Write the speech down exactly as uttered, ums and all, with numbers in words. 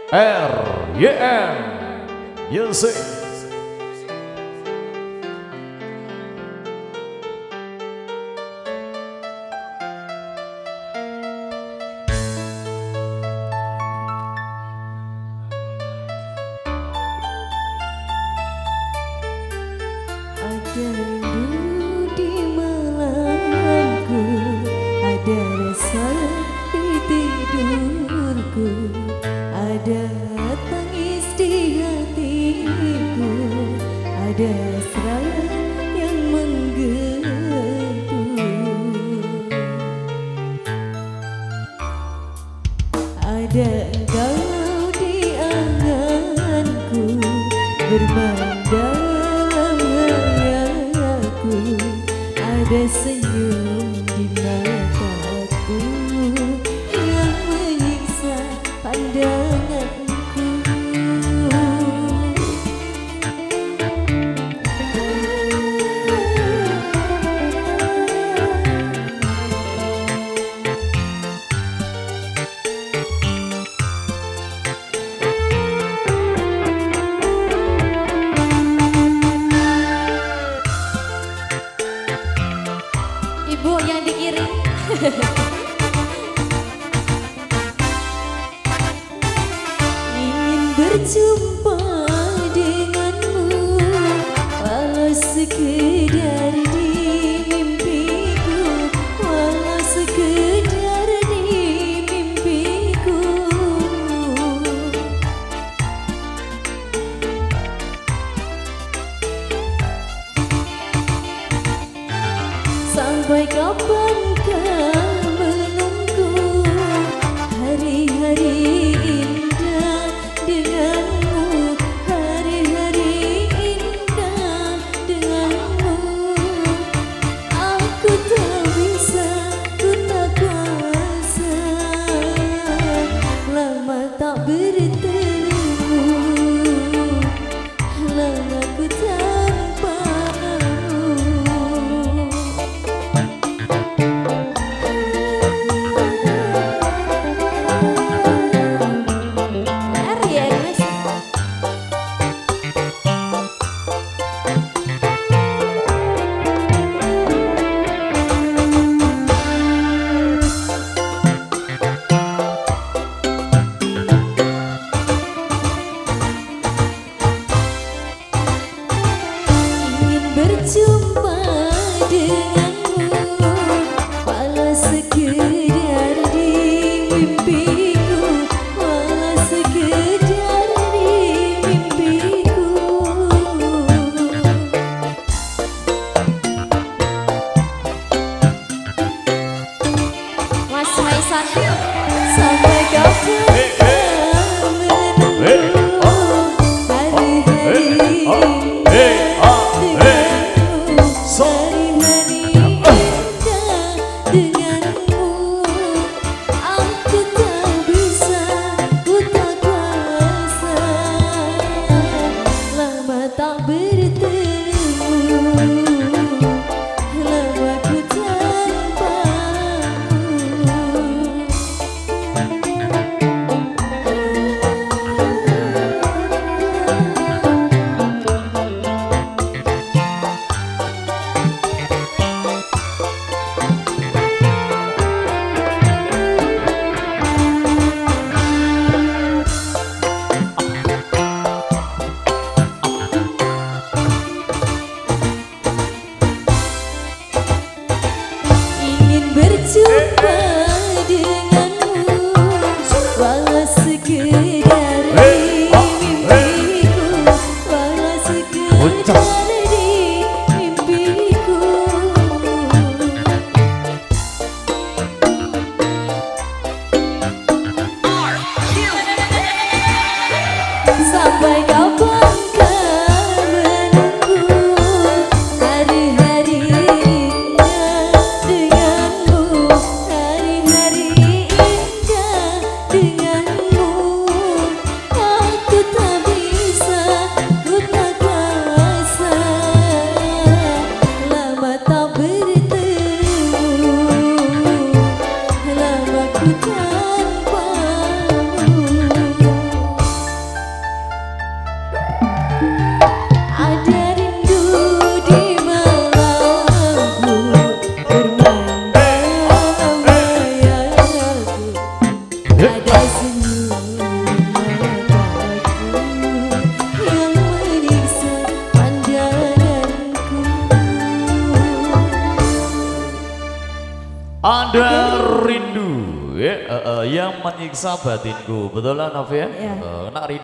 R Y M Music. Ada rindu di malamku, ada rasa di tidurku, ada tangis di hatiku, ada serangan yang menggebu. Ada engkau di anganku, bermain dalam hayaku, ada senyum di mataku yang menyiksa pandanganku. Ibu yang dikirim. Ingin berjumpa denganmu, walau sekedar di mimpiku, walau sekedar di mimpiku. Sampai kapan kau menunggu hari-hari indah denganmu, hari-hari indah denganmu. Aku tak bisa, ku tak kuasa, lama tak bertemu, lama ku tanpamu. Berjumpa denganmu, walau sekedar di mimpiku, walau sekedar di mimpiku. Mas Maisan, sampai kapan kau menunggu hari-hari denganmu. Aku tak bisa, ku tak kuasa, lama tak bertemu, lama ku tanpamu. Berjumpa denganmu, walau sekedar di mimpiku, walau sekedar di mimpiku. Sampai kapan kau menunggu hari-hari indah denganmu, hari-hari indah denganmu. Aku tak bisa, ku tak kuasa, lama tak bertemu, lama ku tanpamu. Ada rindu ya, uh, uh, yang menyiksa batinku, betul lah Nov ya? Ya. Uh, nak rindu